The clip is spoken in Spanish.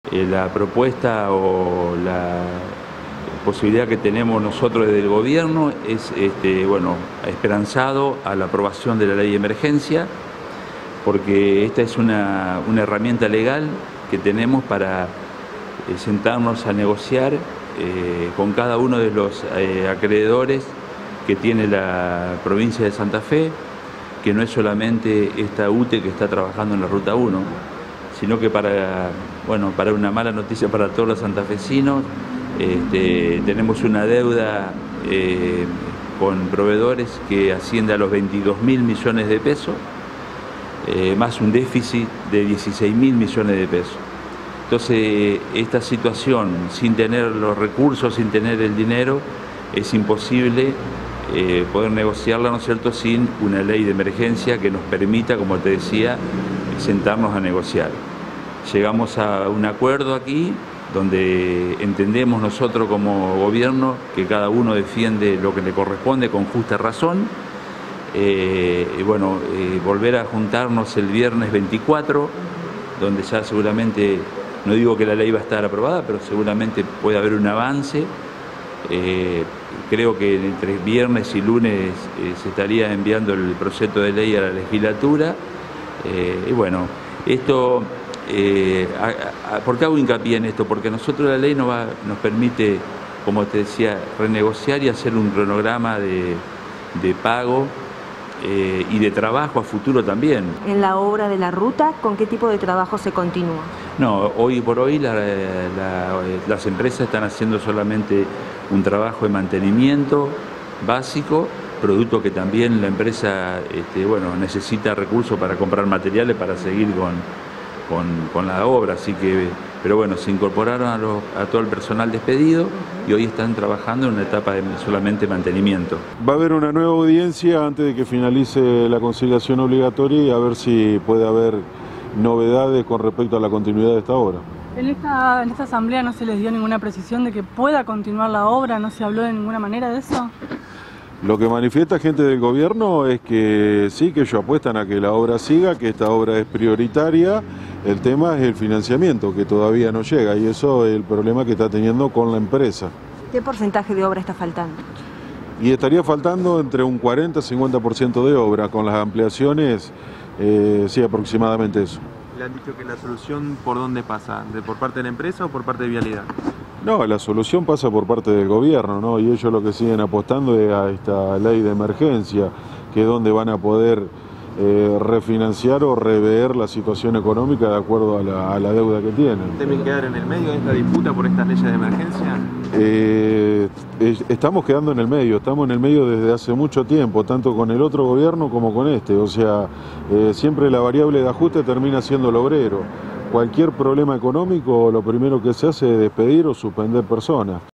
La propuesta o la posibilidad que tenemos nosotros desde el gobierno es esperanzado a la aprobación de la ley de emergencia, porque esta es una herramienta legal que tenemos para sentarnos a negociar con cada uno de los acreedores que tiene la provincia de Santa Fe, que no es solamente esta UTE que está trabajando en la Ruta 1, sino que para una mala noticia para todos los santafesinos, tenemos una deuda con proveedores que asciende a los 22.000 millones de pesos, más un déficit de 16.000 millones de pesos. Entonces, esta situación, sin tener los recursos, sin tener el dinero, es imposible poder negociarla, ¿no es cierto?, sin una ley de emergencia que nos permita, como te decía, sentarnos a negociar. Llegamos a un acuerdo aquí, donde entendemos nosotros como gobierno que cada uno defiende lo que le corresponde con justa razón. Volver a juntarnos el viernes 24, donde ya seguramente, no digo que la ley va a estar aprobada, pero seguramente puede haber un avance. Creo que entre viernes y lunes se estaría enviando el proyecto de ley a la legislatura. Esto, ¿por qué hago hincapié en esto? Porque a nosotros la ley nos permite, como te decía, renegociar y hacer un cronograma de pago y de trabajo a futuro también. En la obra de la ruta, ¿con qué tipo de trabajo se continúa? No, hoy por hoy las empresas están haciendo solamente un trabajo de mantenimiento básico, producto que también la empresa necesita recursos para comprar materiales para seguir con la obra, así que, pero bueno, se incorporaron a todo el personal despedido y hoy están trabajando en una etapa de solamente mantenimiento. Va a haber una nueva audiencia antes de que finalice la conciliación obligatoria y a ver si puede haber novedades con respecto a la continuidad de esta obra. En esta asamblea no se les dio ninguna precisión de que pueda continuar la obra, no se habló de ninguna manera de eso. Lo que manifiesta gente del gobierno es que sí, que ellos apuestan a que la obra siga, que esta obra es prioritaria. El tema es el financiamiento, que todavía no llega, y eso es el problema que está teniendo con la empresa. ¿Qué porcentaje de obra está faltando? Y estaría faltando entre un 40 y 50% de obra, con las ampliaciones, sí, aproximadamente eso. ¿Le han dicho que la solución por dónde pasa? ¿Por parte de la empresa o por parte de Vialidad? No, la solución pasa por parte del gobierno, ¿no? Y ellos lo que siguen apostando es a esta ley de emergencia, que es donde van a poder refinanciar o rever la situación económica de acuerdo a la deuda que tienen. ¿Deben quedar en el medio de esta disputa por estas leyes de emergencia? Estamos quedando en el medio, estamos en el medio desde hace mucho tiempo, tanto con el otro gobierno como con este. O sea, siempre la variable de ajuste termina siendo el obrero. Cualquier problema económico, lo primero que se hace es despedir o suspender personas.